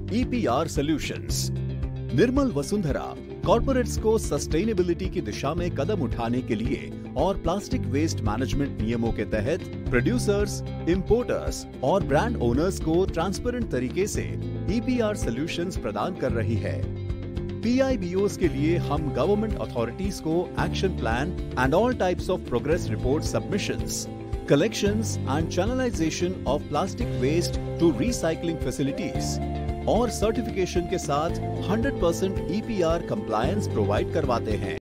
EPR solutions. Nirmal Vasundhara corporates को sustainability की दिशा में कदम उठाने के लिए और प्लास्टिक वेस्ट मैनेजमेंट नियमों के तहत प्रोड्यूसर्स, इंपोर्टर्स और ब्रांड ओनर्स को ट्रांसपेरेंट तरीके से EPR सॉल्यूशंस प्रदान कर रही है। PIBOs के लिए हम गवर्नमेंट अथॉरिटीज को action plan and all types of progress report submissions, collections and channelization of plastic waste to recycling facilities और सर्टिफिकेशन के साथ 100% EPR compliance प्रोवाइड करवाते हैं।